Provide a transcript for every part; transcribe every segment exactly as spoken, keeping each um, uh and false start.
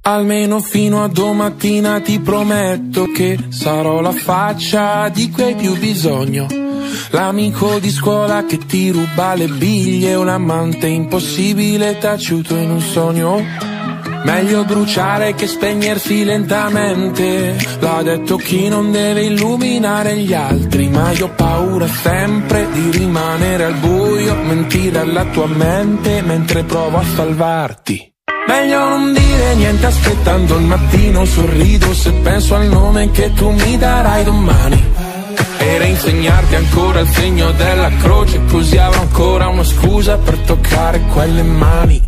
Almeno fino a domattina ti prometto che sarò la faccia di cui hai più bisogno. L'amico di scuola che ti ruba le biglie, un amante impossibile taciuto in un sogno. Meglio bruciare che spegnersi lentamente, l'ha detto chi non deve illuminare gli altri. Ma io ho paura sempre di rimanere al buio, mentire alla tua mente mentre provo a salvarti. Meglio non dire niente aspettando il mattino, sorrido se penso al nome che tu mi darai domani. E reinsegnarti ancora il segno della croce, così avrò ancora una scusa per toccare quelle mani.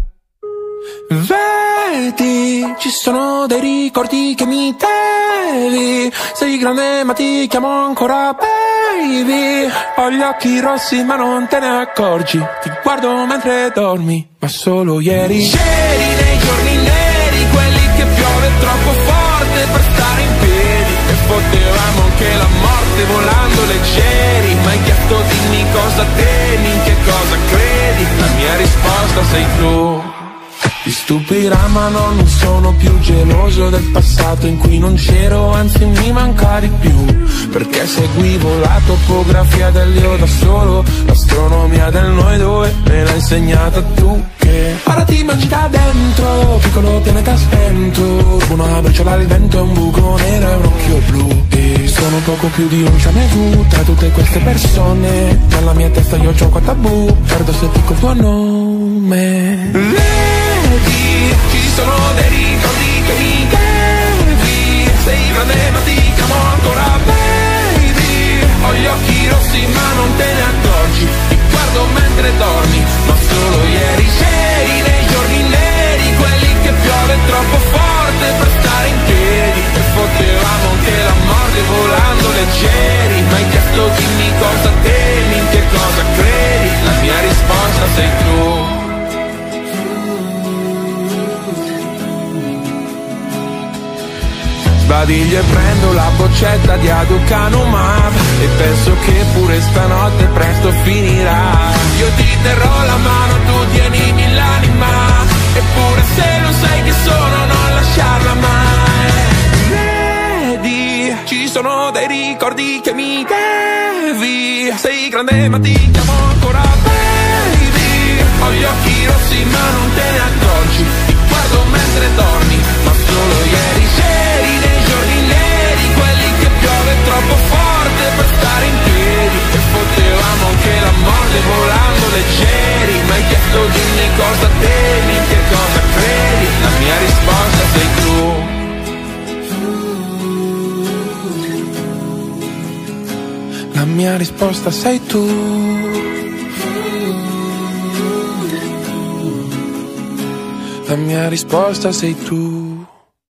Vedi, ci sono dei ricordi che mi devi. Sei grande ma ti chiamo ancora baby. Ho gli occhi rossi ma non te ne accorgi. Ti guardo mentre dormi, ma solo ieri. Ieri nei giorni neri, quelli che piove troppo forte per stare in piedi. E potevamo anche la morte volando leggeri. Ma hai chiesto dimmi cosa temi, in che cosa credi. La mia risposta sei tu. Ti stupirà ma no, non sono più geloso del passato in cui non c'ero, anzi mi manca di più. Perché seguivo la topografia dell'io da solo, l'astronomia del noi due me l'ha insegnata tu. Che ora ti mangi da dentro, piccolo pianeta spento, una briciola al vento e un buco nero e un occhio blu. E sono poco più di un jamais vu tra tutte queste persone. Nella mia testa io gioco a tabù, perdo se dico il tuo nome. Vedi, ci sono dei ricordi che mi devi. Sei grande ma ti chiamo ancora baby. Ho gli occhi rossi ma non te ne accorgi. Ti guardo mentre dormi, ma solo ieri. Sei nei giorni neri, quelli che piove troppo forte per stare in piedi. E potevamo anche la morte volando leggeri. Ma hai chiesto dimmi cosa temi, in che cosa credi. La mia risposta sei tu. Sbadiglio e prendo la boccetta di Aducanumab e penso che pure stanotte presto finirà. Io ti terrò la mano, tu tienimi l'anima, eppure se non sai che sono non lasciarla mai. Vedi, ci sono dei ricordi che mi devi. Sei grande ma ti chiamo ancora baby. Ho gli occhi rossi ma non te ne accorgi. Ti guardo mentre dormi, ma solo ieri c'eri nei giorni neri, quelli che piove troppo forte per stare in piedi. E potevamo anche la morte volando leggeri. Ma hai chiesto dimmi cosa temi, in che cosa credi. La mia risposta sei tu. La mia risposta sei tu. La mia risposta sei tu.